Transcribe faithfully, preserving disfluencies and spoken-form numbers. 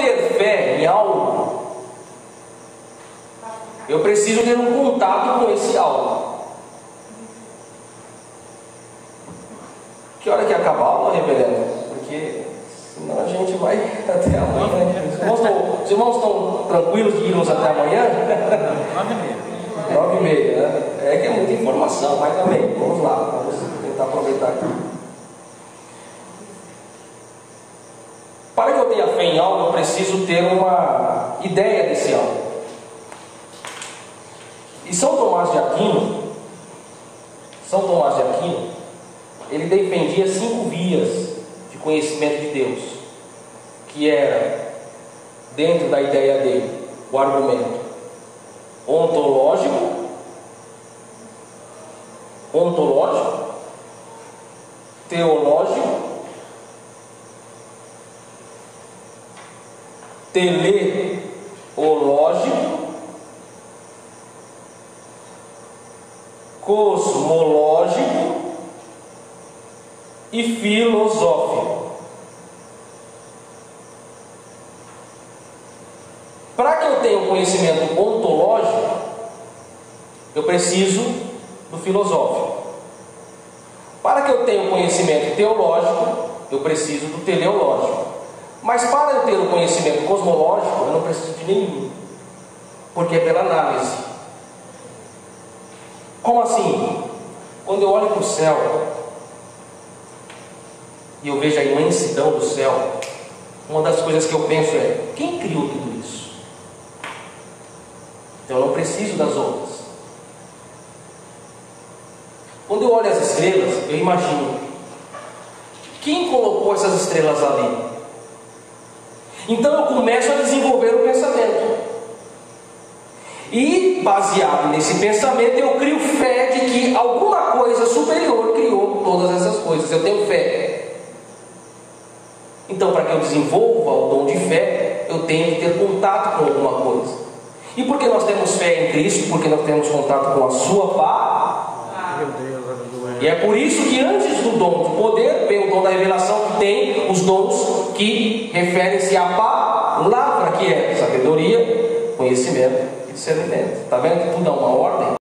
ter fé em algo, eu preciso ter um contato com esse algo. Que hora que acaba a aula, reverendo? Porque senão a gente vai até amanhã. Os irmãos estão, os irmãos estão tranquilos de irmos até amanhã? Nove e meia. Nove e meia, né? É que é muita informação, mas também, vamos lá, vamos tentar aproveitar aqui. Para que eu tenha fé em algo, eu preciso ter uma ideia desse algo. E São Tomás de Aquino, São Tomás de Aquino, ele defendia cinco vias de conhecimento de Deus, que era, dentro da ideia dele, o argumento ontológico, ontológico, teológico, teleológico, cosmológico e filosófico. Para que eu tenha um conhecimento ontológico, eu preciso do filosófico. Para que eu tenha um conhecimento teológico, eu preciso do teleológico. Mas para eu ter um conhecimento cosmológico, eu não preciso de nenhum, porque é pela análise. Como assim? Quando eu olho para o céu e eu vejo a imensidão do céu, uma das coisas que eu penso é: quem criou tudo isso? Então eu não preciso das outras. Quando eu olho as estrelas, eu imagino: quem colocou essas estrelas ali? Então eu começo a desenvolver o pensamento. E baseado nesse pensamento, eu crio fé de que alguma coisa superior criou todas essas coisas. Eu tenho fé. Então, para que eu desenvolva o dom de fé, eu tenho que ter contato com alguma coisa. E por que nós temos fé em Cristo? Porque nós temos contato com a sua palavra. Meu Deus, aleluia. E é por isso que antes do dom de poder, vem o dom da revelação, que tem os dons que referem-se à palavra, que é sabedoria, conhecimento e discernimento. Está vendo que tudo dá uma ordem?